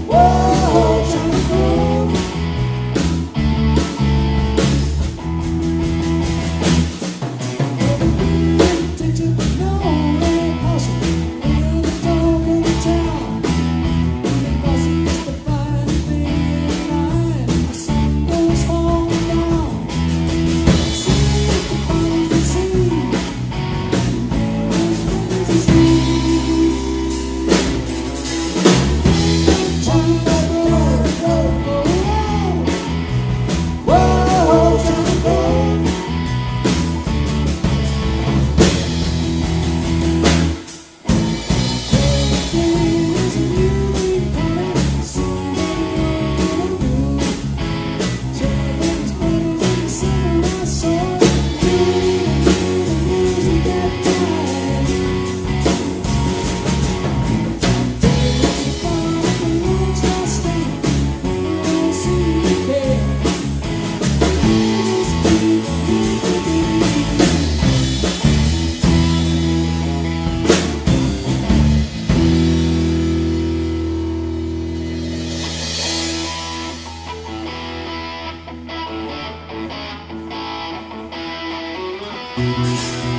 Whoa, Johnny Grove. Did you know that hustle? We're the dog in the town. It wasn't just a fine thing in line. The sun goes home down. See the bodies you see. There's things you see. Johnny Grove, whoa, Johnny Grove. Thank you.